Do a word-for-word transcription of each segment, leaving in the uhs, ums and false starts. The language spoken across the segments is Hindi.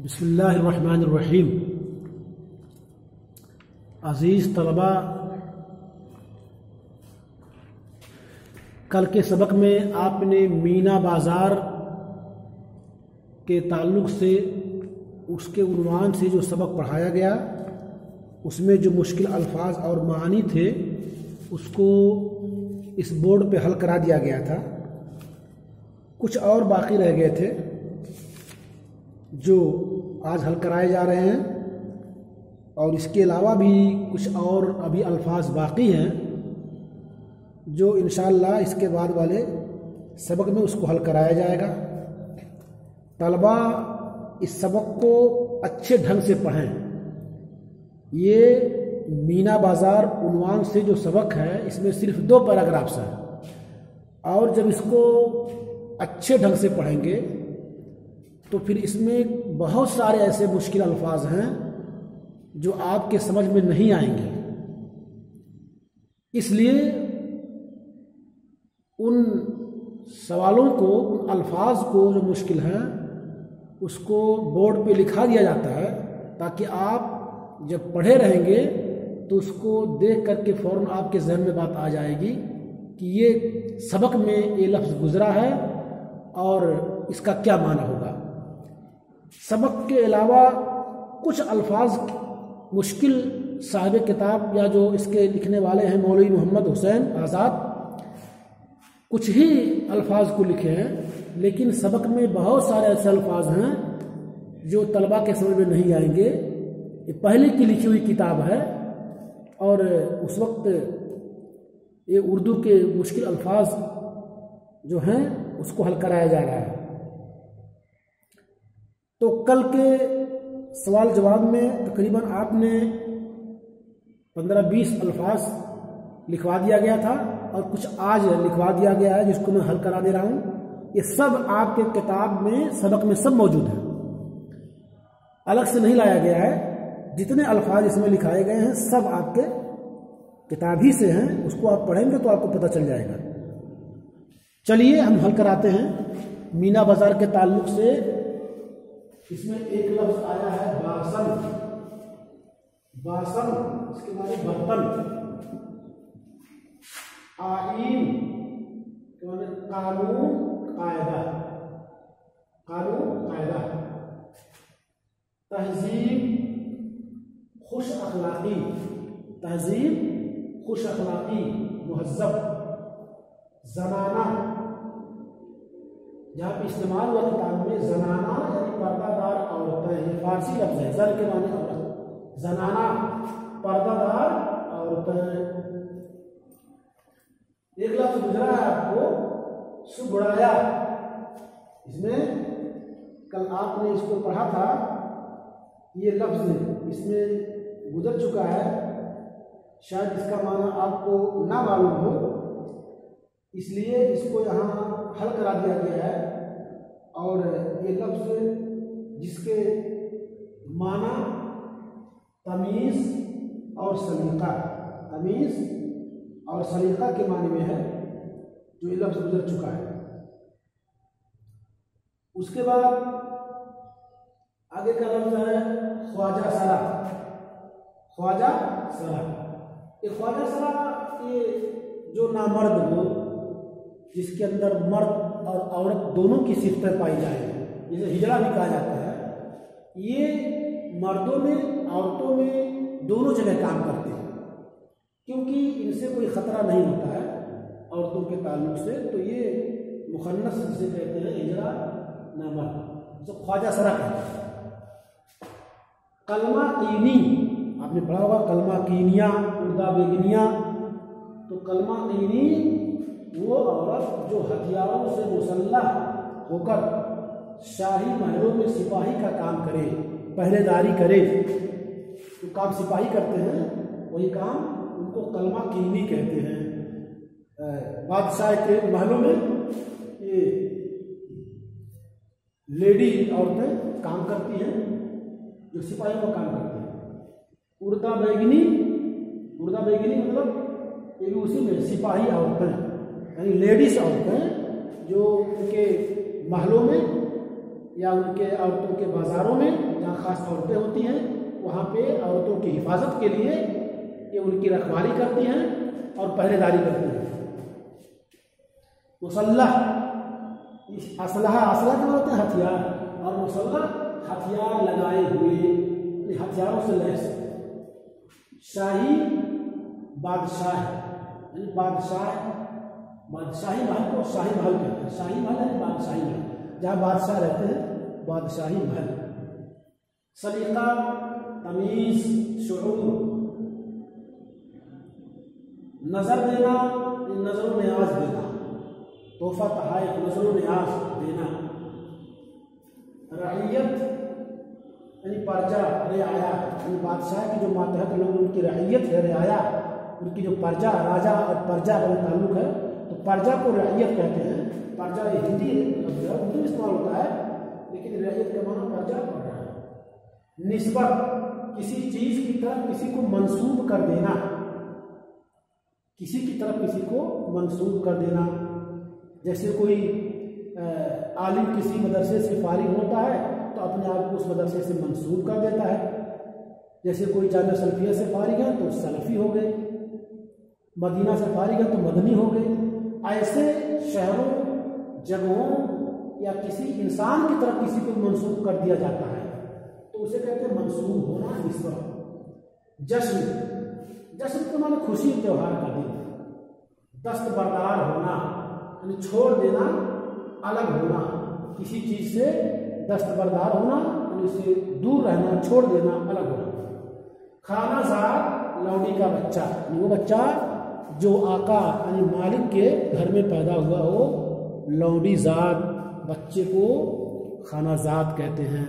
बिस्मिल्लाहिर्रहमानिर्रहीम। अज़ीज़ तलबा, कल के सबक में आपने मीना बाज़ार के ताल्लुक़ से उसके उन्वान से जो सबक पढ़ाया गया उसमें जो मुश्किल अल्फाज और मानी थे उसको इस बोर्ड पे हल करा दिया गया था। कुछ और बाकी रह गए थे जो आज हल कराए जा रहे हैं और इसके अलावा भी कुछ और अभी अल्फाज बाकी हैं जो इंशाअल्लाह इसके बाद वाले सबक में उसको हल कराया जाएगा। तलबा इस सबक को अच्छे ढंग से पढ़ें। ये मीना बाज़ार उन्वान से जो सबक है इसमें सिर्फ दो पैराग्राफ्स हैं और जब इसको अच्छे ढंग से पढ़ेंगे तो फिर इसमें बहुत सारे ऐसे मुश्किल अल्फाज हैं जो आपके समझ में नहीं आएंगे। इसलिए उन सवालों को, उन अल्फाज को जो मुश्किल हैं उसको बोर्ड पे लिखा दिया जाता है ताकि आप जब पढ़े रहेंगे तो उसको देख करके फ़ौरन आपके जहन में बात आ जाएगी कि ये सबक में ये लफ्ज़ गुज़रा है और इसका क्या माना होगा। सबक के अलावा कुछ अल्फाज मुश्किल साहिब किताब या जो इसके लिखने वाले हैं मौलवी मोहम्मद हुसैन आज़ाद कुछ ही अल्फाज को लिखे हैं, लेकिन सबक में बहुत सारे ऐसे अल्फाज हैं जो तलबा के समझ में नहीं आएंगे। ये पहले की लिखी हुई किताब है और उस वक्त ये उर्दू के मुश्किल अल्फाज जो हैं उसको हल कराया जा रहा है। तो कल के सवाल जवाब में तकरीबन आपने पंद्रह बीस अल्फाज लिखवा दिया गया था और कुछ आज लिखवा दिया गया है जिसको मैं हल करा दे रहा हूँ। ये सब आपके किताब में, सबक में सब मौजूद है, अलग से नहीं लाया गया है। जितने अल्फाज इसमें लिखाए गए हैं सब आपके किताब ही से हैं, उसको आप पढ़ेंगे तो आपको पता चल जाएगा। चलिए हम हल कराते हैं। मीना बाज़ार के ताल्लुक से इसमें एक लफ्ज़ आया है बासन। बासन इसके माने बर्तन। आईन के माने कानून, कायदा, कानून कायदा। तहजीब खुश अखलाकी, तहजीब खुश अखलाकी, मुहज़्ज़ब। ज़नाना जहाँ पे इस्तेमाल हुआ किताब में ज़नाना यानी पर्दादार औरतें, ये फारसी लफ्ज़ है। ज़न के माने औरत, ज़नाना पर्दादार औरतें। एक लफ्ज़ गुजरा है आपको सुगुड़ाया, इसमें कल आपने इसको पढ़ा था। ये लफ्ज़ इसमें गुजर चुका है, शायद इसका माना आपको ना मालूम हो, इसलिए इसको यहाँ हल करा दिया गया है। और ये लफ्ज़ जिसके माना तमीज़ और सलीक़ा, तमीज़ और सलीक़ा के माने में है, जो ये लफ्ज़ गुजर चुका है। उसके बाद आगे का लफ्ज़ है ख्वाजा सरा। ख्वाजा सरा, ये ख्वाजा सरा ये जो नामर्द हो, जिसके अंदर मर्द और औरत दोनों की सिफ़तें पाई जाए, जिसे हिजड़ा भी कहा जाता है, ये मर्दों में औरतों में दोनों जगह काम करते हैं क्योंकि इनसे कोई ख़तरा नहीं होता है औरतों के ताल्लुक से। तो ये मुखन्नस जिसे कहते हैं हिजड़ा नामर्द, जो ख्वाजा सरा कहते हैं। कलमा कीनी आपने पढ़ा होगा, कलमा कीनिया, उर्दा बेगनिया। तो कलमा कीनी वो औरत जो हथियारों से मुसल्लह होकर शाही महलों में सिपाही का काम करे, पहरेदारी करे, जो काम सिपाही करते हैं वही काम उनको कलमा कीनी कहते हैं। बादशाह के महलों में ये लेडी औरतें काम करती हैं जो सिपाहियों का काम करती हैं। उर्दा बैगनी, उर्दा बैगनी मतलब ये भी उसी में सिपाही औरतें यानी लेडीज औरतें जो उनके महलों में या उनके औरतों के बाज़ारों में जहाँ ख़ास औरतें होती हैं वहाँ पे औरतों की हिफाजत के लिए ये उनकी रखवाली करती हैं और पहरेदारी करती हैं। मुसल्लह, असलहा, असलहा क्या होते हैं? हथियार, और मुसल्लह हथियार लगाए हुए, हथियारों से लैस। शाही बादशाह, यानी बादशाह, बादशाही महल को शाही महल कहते हैं। शाही महल यानी बादशाही महल, जहाँ बादशाह रहते हैं, बादशाही महल। सलीका, तमीज़, शुऊर, नजर देना, नजर न्याज देना, तोहफा तहाइफ, नजर न्याज देना। रईयत यानी प्रजा, रियाया, यानी बादशाह की जो मातहत लोग उनकी रईयत है, रियाया, उनकी जो प्रजा, राजा और प्रजा का ताल्लुक है, तो प्रजा को रईयत कहते हैं। प्रजा हिंदी उर्दू इस्तेमाल होता है, लेकिन रईयत का माना प्रजा पड़ रहा है। निस्बत, किसी चीज की तरफ किसी को मंसूब कर देना, किसी की तरफ किसी को मंसूब कर देना। जैसे कोई आलिम किसी मदरसे से फारिग होता है तो अपने आप को उस मदरसे से मंसूब कर देता है। जैसे कोई जामिया सल्फिया से फारिग है तो सलफी हो गए, मदीना से फारिग है तो मदनी हो गए। ऐसे शहरों, जगहों या किसी इंसान की तरफ किसी को मंसूब कर दिया जाता है तो उसे कहते हैं मंसूब होना, निस्बत। जश्न, जश्न के माने खुशी, त्योहार का दिन। दस्तबरदार होना यानी छोड़ देना, अलग होना, किसी चीज से दस्तबरदार होना यानी उससे दूर रहना, छोड़ देना, अलग होना। खानाज़ाद, लौंडी का बच्चा, वो बच्चा जो आका यानी मालिक के घर में पैदा हुआ हो, लौंडीज़ाद बच्चे को खानाज़ाद कहते हैं।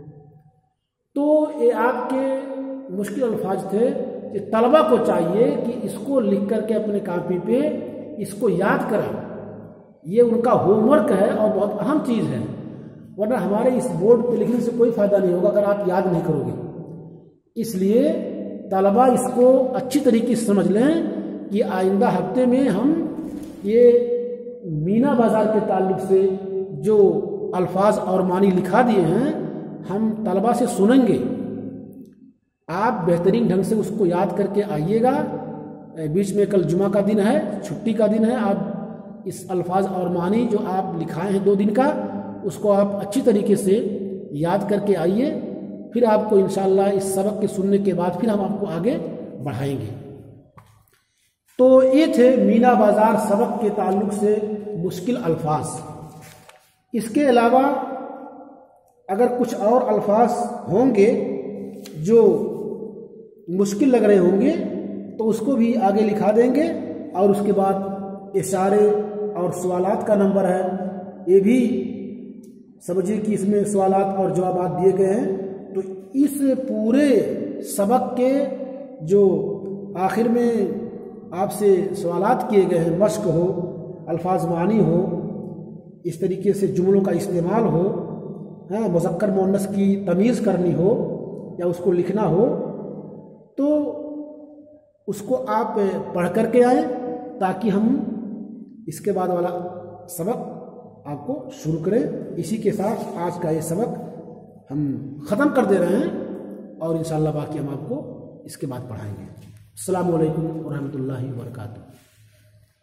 तो ये आपके मुश्किल अल्फाज थे कि तलबा को चाहिए कि इसको लिख करके अपने कापी पे इसको याद करें। ये उनका होमवर्क है और बहुत अहम चीज़ है, वरना हमारे इस बोर्ड पे लिखने से कोई फ़ायदा नहीं होगा अगर आप याद नहीं करोगे। इसलिए तलबा इसको अच्छी तरीके से समझ लें कि आइंदा हफ्ते में हम ये मीना बाज़ार के ताल्लुक से जो अल्फाज और मानी लिखा दिए हैं हम तलबा से सुनेंगे। आप बेहतरीन ढंग से उसको याद करके आइएगा। बीच में कल जुमा का दिन है, छुट्टी का दिन है, आप इस अल्फाज और मानी जो आप लिखाए हैं दो दिन का, उसको आप अच्छी तरीके से याद करके आइए। फिर आपको इंशाअल्लाह इस सबक के सुनने के बाद फिर हम आपको आगे बढ़ाएंगे। तो ये थे मीना बाज़ार सबक के ताल्लुक से मुश्किल अल्फाज। इसके अलावा अगर कुछ और अल्फाज होंगे जो मुश्किल लग रहे होंगे तो उसको भी आगे लिखा देंगे, और उसके बाद इशारे और सवालात का नंबर है, ये भी समझिए कि इसमें सवालात और जवाबात दिए गए हैं। तो इस पूरे सबक के जो आखिर में आपसे सवालात किए गए हैं, मश्क हो, अल्फाज मानी हो, इस तरीके से जुमलों का इस्तेमाल हो, हाँ, मुज़क्कर मुअन्नस की तमीज़ करनी हो या उसको लिखना हो, तो उसको आप पढ़ करके आए ताकि हम इसके बाद वाला सबक आपको शुरू करें। इसी के साथ आज का ये सबक हम ख़त्म कर दे रहे हैं और इंशाअल्लाह बाकी हम आपको इसके बाद पढ़ाएंगे। अस्सलामु अलैकुम व रहमतुल्लाहि व बरकातुहू।